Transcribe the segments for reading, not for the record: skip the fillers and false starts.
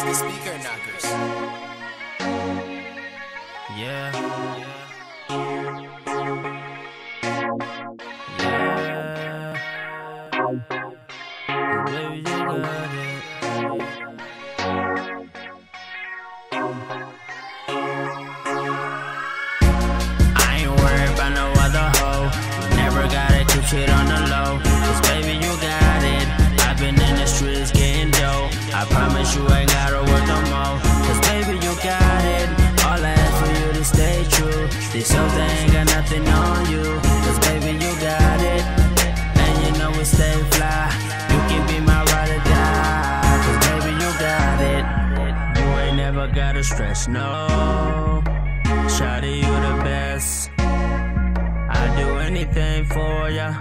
Speaker knockers. Yeah. Baby, you got it. I ain't worried about no other hoe. You never gotta keep shit on the low. Cause baby, you got it. I've been in the streets getting dope. I promise you ain't gotta work no more. Cause baby, you got it. All I ask for you to stay true. These hoes they ain't got nothing on you. Cause baby, you got it. And you know we stay fly. You can be my ride or die. Cause baby, you got it. You ain't never gotta stress, no. Shawty, you the best. I'd do anything for ya.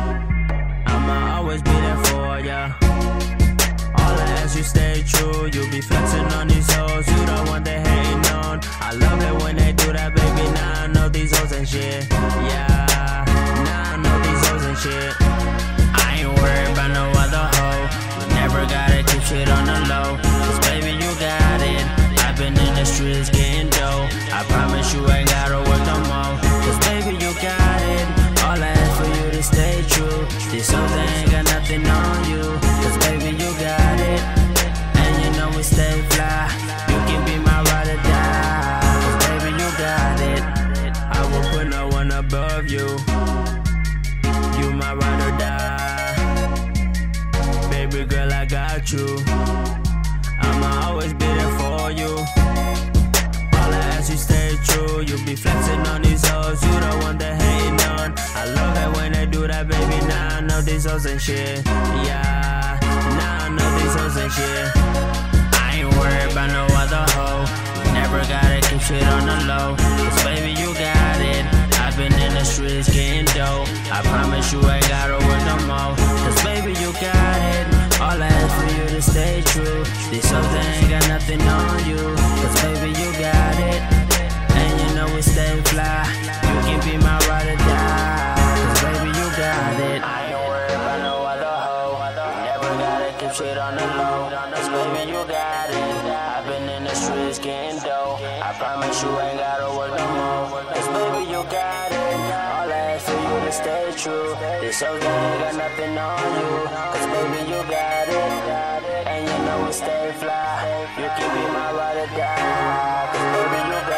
I'ma always be there for ya. All I ask you stay true. You be flexing on these hoes. You the one they hating on. I love it when they do that, baby. Now I know these hoes ain't shit. Yeah, now I know these hoes ain't shit. I ain't worried about no other hoe. You never gotta keep shit on the low. Cause baby, you got it. I've been in the streets getting dope. I promise you ain't gotta work no more. Cause baby, you got it. All I ask for you to stay true. These hoes they ain't got nothing on you. Cause baby, you got it. And you know we stay fly. You can be my ride or die. Cause baby, you got it. I will put no one above you. You my ride or die. Baby girl, I got you. I'ma always be there for you. All I ask you stay true. You be flexing on these hoes. You the one they hating on. I love it when they do that, baby. Now I know these hoes ain't shit. Yeah, now I know these hoes ain't shit. I ain't worried about no other hoe. You never gotta keep shit on the low. Cause baby, you got it. I've been in the streets getting dope. I promise you ain't gotta work no more. Cause baby, you got it. All I ask for you to stay true. These hoes they ain't got nothing on you. Cause baby, you got it. And you know we stay fly. You can be my ride or die. Cause baby, you got it. I ain't worried about no other hoe. You never gotta keep shit on the low. Cause baby, you got it. I've been in the streets getting dope. I promise you ain't gotta work no more. Cause baby, you got it. All I ask for you to stay true. These hoes they ain't got nothing on you. Cause baby, you got it. And you know we stay fly. You can be my ride or die. Cause baby, you got it.